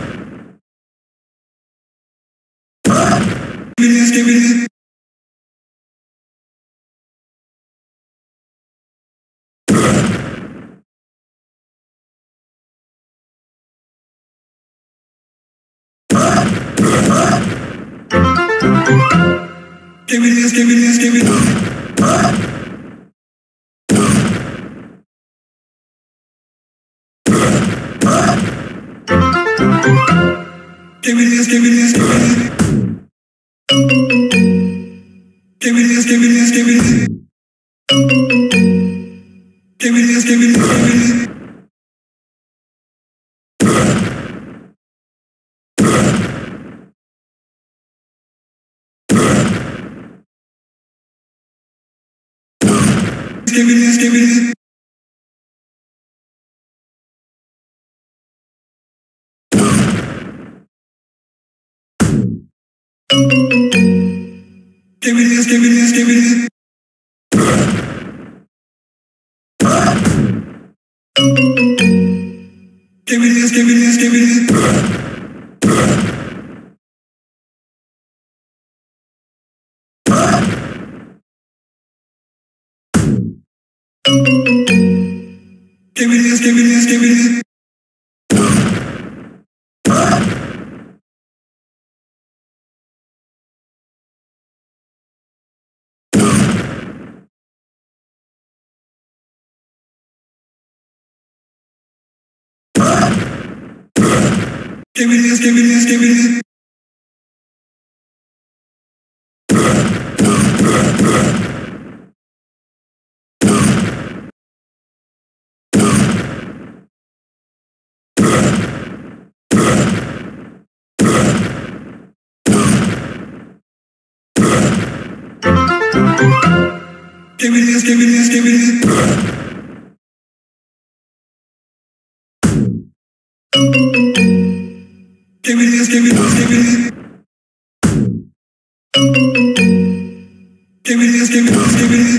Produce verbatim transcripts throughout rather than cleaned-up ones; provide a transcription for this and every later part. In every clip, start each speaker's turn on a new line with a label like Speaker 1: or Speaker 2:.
Speaker 1: Skibidi. Skibidi, skibidi, skibidi. Skibidi, skibidi, skibidi. Skibidi, skibidi, skibidi. Skibidi, skibidi, skibidi. Skibidi, skibidi. Skibidi, skibidi, skibidi. Skibidi, skibidi, skibidi. Skibidi, skibidi, skibidi. Skibidi, skibidi, skibidi. Skibidi, skibidi, skibidi. Skibidi, skibidi, skibidi. Skibidi, skibidi, skibidi.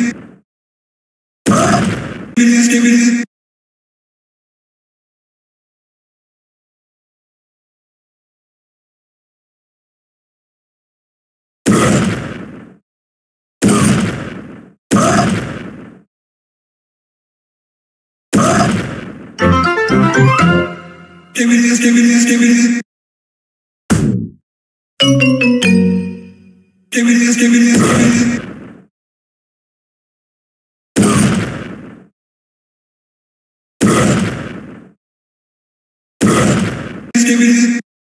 Speaker 1: Skibidi, skibidi. Skibidi, skibidi, skibidi. Skibidi, skibidi, skibidi. Skibidi.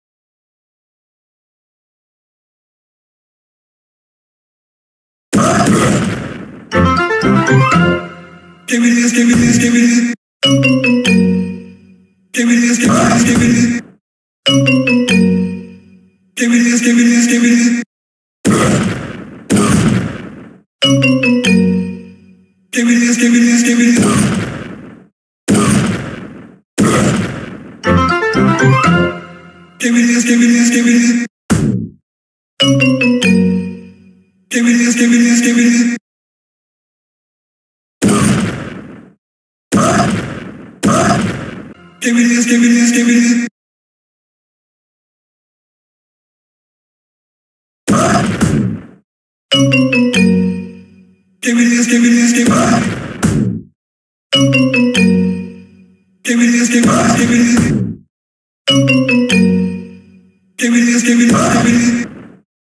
Speaker 1: Skibidi, skibidi, skibidi. Skibidi, skibidi, skibidi. Skibidi, skibidi, skibidi. Skibidi, skibidi, skibidi. Skibidi, skibidi, skibidi. Skibidi, skibidi, skibidi. Skibidi, skibidi, skibidi. Skibidi, skibidi, skibidi. Skibidi, skibidi, skibidi. Skibidi, skibidi, skibidi.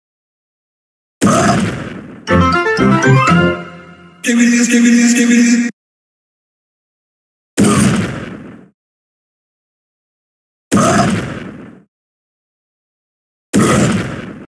Speaker 1: Skibidi, skibidi, skibidi.